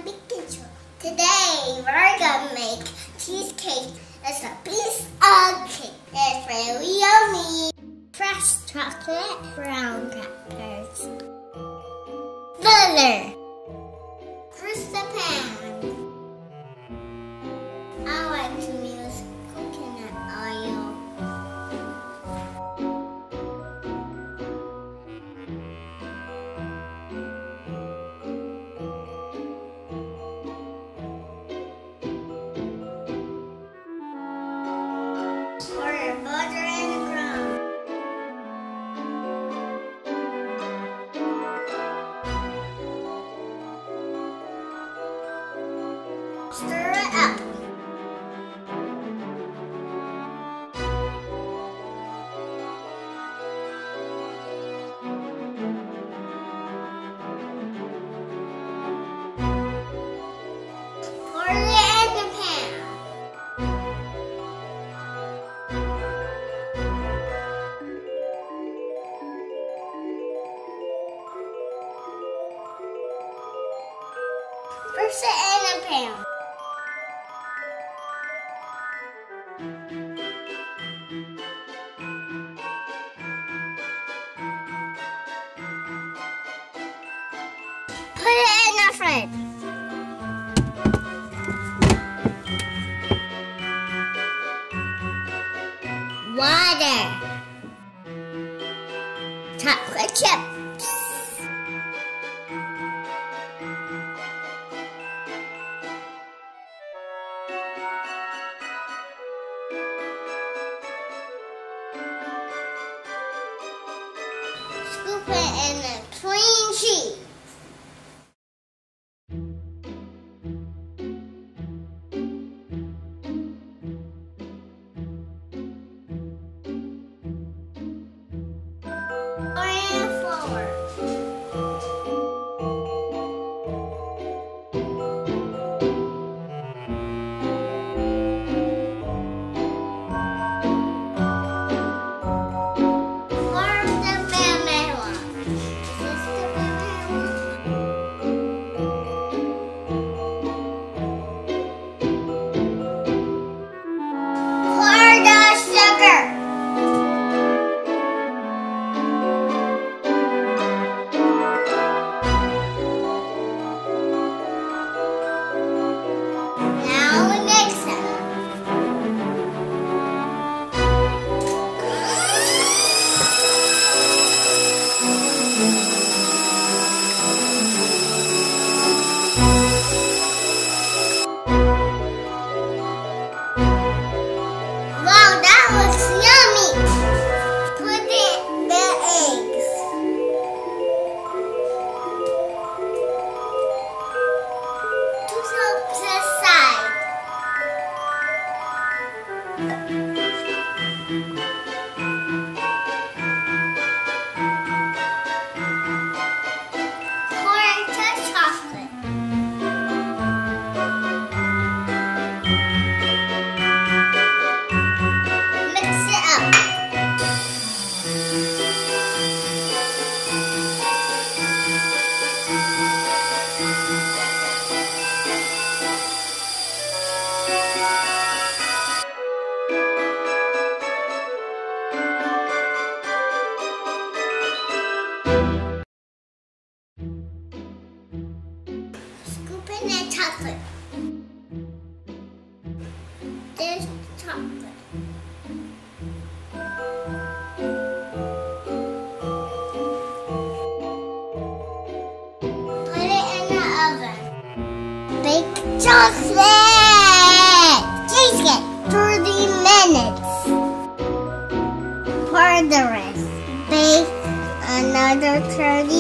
Pikachu. Today we're gonna make cheesecake. It's a piece of cake. It's really yummy. Fresh chocolate, brown crackers, butter. First the pan. I like to use coconut oil. Pour butter in the ground. Stir it up. Pour it in the pan. Press it in the pan. Put it in the fridge. Water. Chocolate chips. Scoop it in the cream cheese. Pour in flour. Pour the vanilla. Is this the vanilla? Pour the sugar. Now we mix it. Wow, that looks yummy. Put in the eggs. To the side. Pour into chocolate. Mix it up. Scoop in the chocolate. There's chocolate. Put it in the oven. Bake chocolate cheesecake 30 minutes. Pour the rest. Bake another 30